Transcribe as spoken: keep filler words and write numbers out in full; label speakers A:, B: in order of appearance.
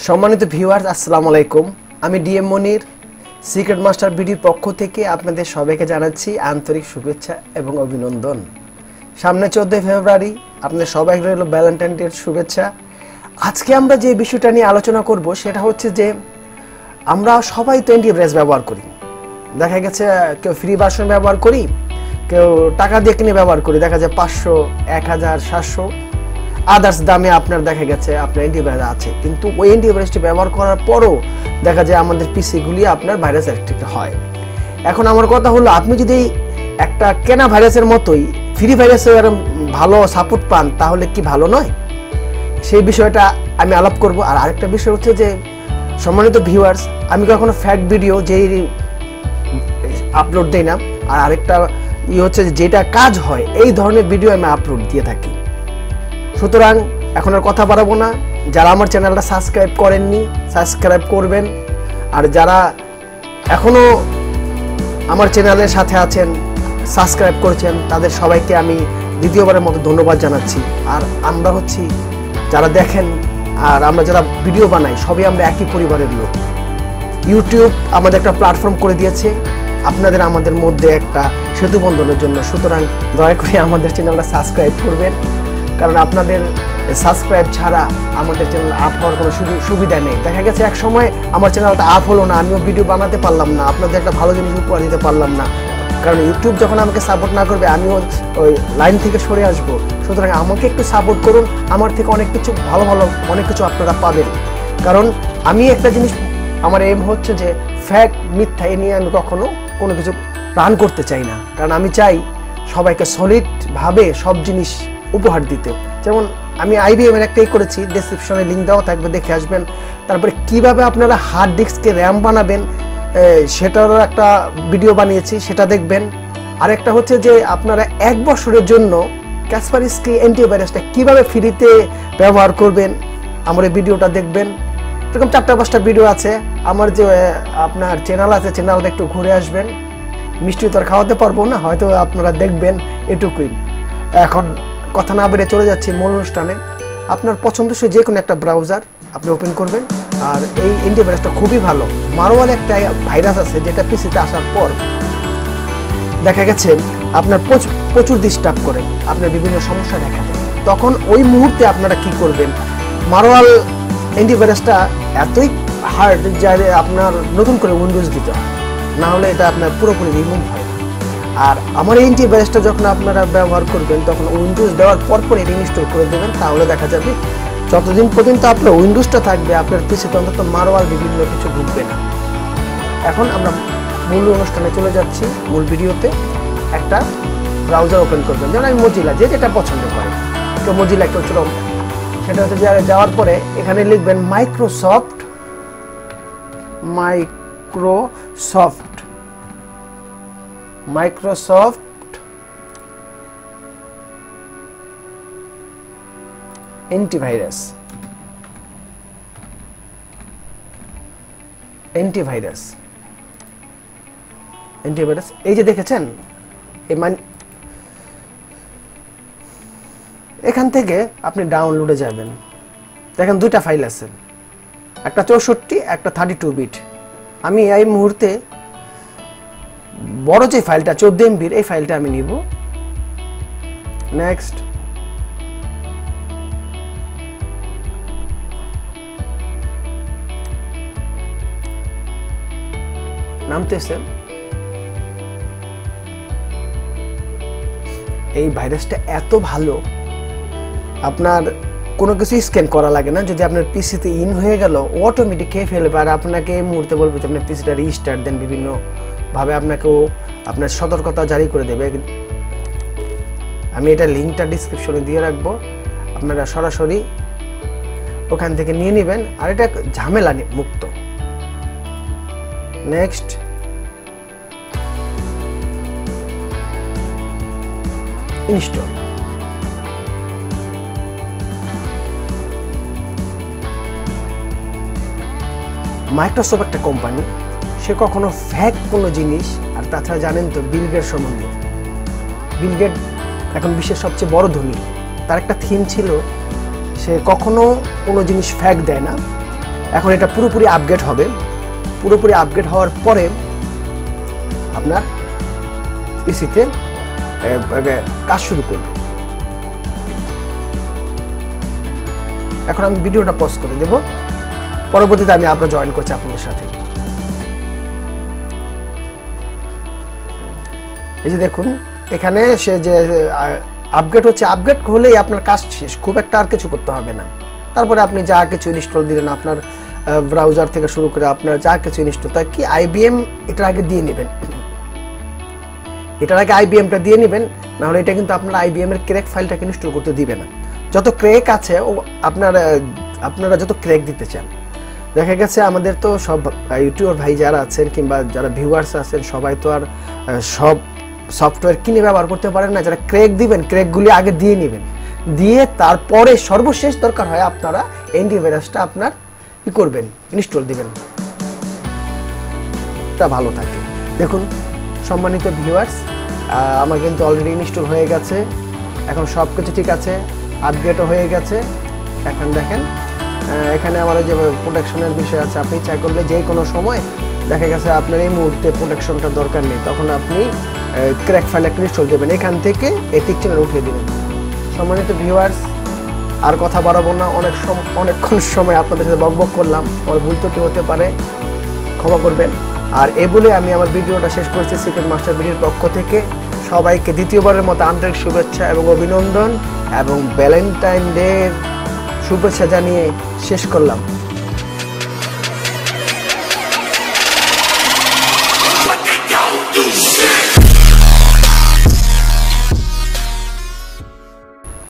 A: সম্মানিত ভিউয়ার্স, আসসালামু আলাইকুম। আমি ডিএম মনির, সিক্রেট মাস্টার বিডির পক্ষ থেকে আপনাদের সবাইকে জানাচ্ছি আন্তরিক শুভেচ্ছা এবং অভিনন্দন। সামনে চোদ্দোই ফেব্রুয়ারি, আপনাদের সবাইকে রইল ভ্যালেন্টাইন ডের শুভেচ্ছা। আজকে আমরা যে বিষয়টা নিয়ে আলোচনা করব সেটা হচ্ছে যে আমরা সবাই তো অ্যান্টিভাইরাস ব্যবহার করি। দেখা গেছে কেউ ফ্রি ভার্সন ব্যবহার করি, কেউ টাকা দিয়ে কিনে ব্যবহার করি। দেখা যায় পাঁচশো, এক হাজার, সাতশো আদার্স দামে আপনার দেখা গেছে আপনার অ্যান্টিভাইরাস আছে, কিন্তু ওই অ্যান্টিভাইরাসটি ব্যবহার করার পরও দেখা যায় আমাদের পিসিগুলি আপনার ভাইরাস অ্যাক্টিভ হয়। এখন আমার কথা হলো, আপনি যদি একটা কেনা ভাইরাসের মতোই ফ্রি ভাইরাসের ভালো সাপোর্ট পান তাহলে কি ভালো নয়? সেই বিষয়টা আমি আলাপ করব। আর আরেকটা বিষয় হচ্ছে যে সম্মানিত ভিউয়ার্স, আমি কখনো ফ্যাক্ট ভিডিও যেই আপলোড দেই না, আর আরেকটা ই হচ্ছে যেটা কাজ হয় এই ধরনের ভিডিও আমি আপলোড দিয়ে থাকি। সুতরাং এখন আর কথা বাড়াবো না। যারা আমার চ্যানেলটা সাবস্ক্রাইব করেননি সাবস্ক্রাইব করবেন, আর যারা এখনো আমার চ্যানেলের সাথে আছেন সাবস্ক্রাইব করেছেন তাদের সবাইকে আমি দ্বিতীয়বারের মতো ধন্যবাদ জানাচ্ছি। আর আমরা হচ্ছি যারা দেখেন আর আমরা যারা ভিডিও বানাই সবই আমরা একই পরিবারের লোক। ইউটিউব আমাদের একটা প্ল্যাটফর্ম করে দিয়েছে আপনাদের আমাদের মধ্যে একটা সেতু বন্ধনের জন্য। সুতরাং দয়া করে আমাদের চ্যানেলটা সাবস্ক্রাইব করবেন, কারণ আপনাদের সাবস্ক্রাইব ছাড়া আমাদের চ্যানেল আপ হওয়ার কোনো সুবিধা নেই। দেখা গেছে এক সময় আমার চ্যানেলটা আপ হলো না, আমিও ভিডিও বানাতে পারলাম না, আপনাদের একটা ভালো জিনিস উপহার দিতে পারলাম না, কারণ ইউটিউব যখন আমাকে সাপোর্ট না করবে আমিও ওই লাইন থেকে সরে আসবো। সুতরাং আমাকে একটু সাপোর্ট করুন, আমার থেকে অনেক কিছু ভালো ভালো অনেক কিছু আপনারা পাবেন। কারণ আমি একটা জিনিস, আমার এম হচ্ছে যে ফ্যাক্ট মিথ্যা এ নিয়ে আমি কখনো কোনো কিছু রান করতে চাই না, কারণ আমি চাই সবাইকে সলিডভাবে সব জিনিস উপহার দিতে। যেমন আমি আইবিএম এর একটাই করেছি, ডেসক্রিপশনে লিঙ্ক দেওয়া থাকবে, দেখে আসবেন। তারপরে কিভাবে আপনারা হার্ড ডিস্ককে র্যাম বানাবেন সেটারও একটা ভিডিও বানিয়েছি, সেটা দেখবেন। আরেকটা হচ্ছে যে আপনারা এক বছরের জন্য ক্যাসপারস্কি অ্যান্টিভাইরাসটা কিভাবে ফ্রিতে ব্যবহার করবেন আমার এই ভিডিওটা দেখবেন। এরকম চারটা পাঁচটা ভিডিও আছে আমার যে আপনার চ্যানেল আছে, চ্যানেলটা একটু ঘুরে আসবেন। মিষ্টি তো আর খাওয়াতে পারবো না, হয়তো আপনারা দেখবেন, এটুকুই। এখন কথা না বেড়ে চলে যাচ্ছি মূল অনুষ্ঠানে। আপনার পছন্দসই যে কোনো একটা ব্রাউজার আপনি ওপেন করবেন, আর এই অ্যান্টিভাইরাসটা খুবই ভালো। মারওয়াল একটা ভাইরাস আছে যেটা পিসিতে আসার পর দেখা গেছে আপনার প্রচুর ডিস্টার্ব করে, আপনার বিভিন্ন সমস্যা দেখা দেয়। তখন ওই মুহূর্তে আপনারা কি করবেন, মারওয়াল অ্যান্টিভাইরাসটা এতই হার্ড যে আপনার নতুন করে উইন্ডোজ দিতে হয়, না হলে এটা আপনার পুরোপুরি রিমুভ হয়। আর আমার এই অ্যান্টিভাইরাসটা যখন আপনারা ব্যবহার করবেন তখন উইন্ডোজ দেওয়ার পর পর এটা ইনস্টল করে দেবেন, তাহলে দেখা যাবে যতদিন পর্যন্ত আপনার উইন্ডোজটা থাকবে আপনার পিসিতে অন্তত মারওয়াল বিভিন্ন কিছু ঢুকবে না। এখন আমরা মূল অনুষ্ঠানে চলে যাচ্ছি, মূল ভিডিওতে। একটা ব্রাউজার ওপেন করবেন, যেমন আমি মজিলা, যে যেটা পছন্দ করে, কেউ মজিলা কেউ চলম, সেটা হচ্ছে যাওয়ার পরে এখানে লিখবেন Microsoft Microsoft Microsoft antivirus antivirus antivirus এই যে দেখেছেন, এখান থেকে আপনি ডাউনলোডে যাবেন। দেখেন দুইটা ফাইল আছে, একটা চৌষট্টি, একটা থার্টি টু বিট। আমি এই মুহূর্তে বড় যে ফাইলটা চোদ্দ এমবির, এই ফাইলটা আমি নিব। নেক্সট, নামতেছে। এই ভাইরাসটা এত ভালো, আপনার কোনো কিছু স্ক্যান করা লাগে না। যদি আপনার পিসিতে ইন হয়ে গেল অটোমেটিক খেয়ে ফেলবে, আর আপনাকে এই মুহূর্তে বলবে যে আপনার পিসিটা রিস্টার্ট দেন, বিভিন্ন ভাবে আপনাকেও আপনার সতর্কতা জারি করে দেবে। আমি এটা লিঙ্কটা ডিসক্রিপশনে দিয়ে রাখবো, আপনারা সরাসরি ওখান থেকে নিয়ে নেবেন, আর এটা ঝামেলা মুক্ত। Next, install. মাইক্রোসফট একটা কোম্পানি, সে কখনো ফ্যাক্ট কোনো জিনিস, আর তাছাড়া জানেন তো বিল গেটস সম্বন্ধে, বিল গেট এখন বিশ্বের সবচেয়ে বড় ধনী, তার একটা থিম ছিল সে কখনো কোনো জিনিস ফ্যাক্ট দেয় না, এখন এটা পুরোপুরি আপগ্রেড হবে। পুরোপুরি আপগ্রেড হওয়ার পরে আপনার পিসিতে কাজ শুরু করবে। এখন আমি ভিডিওটা পজ করে দেব, পরবর্তীতে আমি আবার জয়েন করছি আপনাদের সাথে। এই যে দেখুন এখানে সে যে আপগ্রেড হচ্ছে, আপগ্রেড হলেই আপনার কাজ শেষ, খুব একটা আর কিছু করতে হবে না। তারপরে আপনি যা কিছু ইনস্টল দিলেন, আপনার ব্রাউজার থেকে শুরু করে আপনার যা কিছু ইনস্টল, তাই কি আইবিএম এটার আগে দিয়ে নেবেন, এটার আগে আইবিএমটা দিয়ে নেবেন, নাহলে এটা কিন্তু আপনার আইবিএম এর ক্র্যাক ফাইলটাকে ইনস্টল করতে দিবে না। যত ক্র্যাক আছে ও আপনারা আপনারা যত ক্র্যাক দিতে চান, দেখা গেছে আমাদের তো সব ইউটিউবার ভাই যারা আছেন কিংবা যারা ভিউয়ার্স আছেন সবাই তো আর সব সফটওয়্যার কিনে ব্যবহার করতে পারেন না। যারা ক্র্যাক দিবেন ক্র্যাকগুলি আগে দিয়ে নেবেন, দিয়ে তারপরে সর্বশেষ দরকার হয় আপনারা অ্যান্টিভাইরাসটা আপনার কি করবেন, ইনস্টল দিবেন, তা ভালো থাকে। দেখুন সম্মানিত ভিউয়ার্স, আমার কিন্তু অলরেডি ইনস্টল হয়ে গেছে, এখন সব কিছু ঠিক আছে, আপগ্রেডও হয়ে গেছে। এখন দেখেন এখানে আমার যে প্রোটেকশনের বিষয় আছে, আপনি চাই করলে যে কোনো সময় দেখা গেছে আপনার এই মুহূর্তে প্রোটেকশনটা দরকার নেই, তখন আপনি ক্র্যাক ফাইল একটা ইনস্টল দেবেন, এখান থেকে এই টিকচিহ্ন উঠিয়ে দেবেন। সম্মানিত ভিউয়ার্স, আর কথা বাড়াবো না, অনেক অনেকক্ষণ সময় আপনাদের সাথে বকবক করলাম, আমার ভুল ত্রুটি হতে পারে, ক্ষমা করবেন। আর এ বলে আমি আমার ভিডিওটা শেষ করছি। সিক্রেট মাস্টার ভিডিওর পক্ষ থেকে সবাইকে দ্বিতীয়বারের মতো আন্তরিক শুভেচ্ছা এবং অভিনন্দন এবং ভ্যালেন্টাইন ডে শুভেচ্ছা জানিয়ে শেষ করলাম।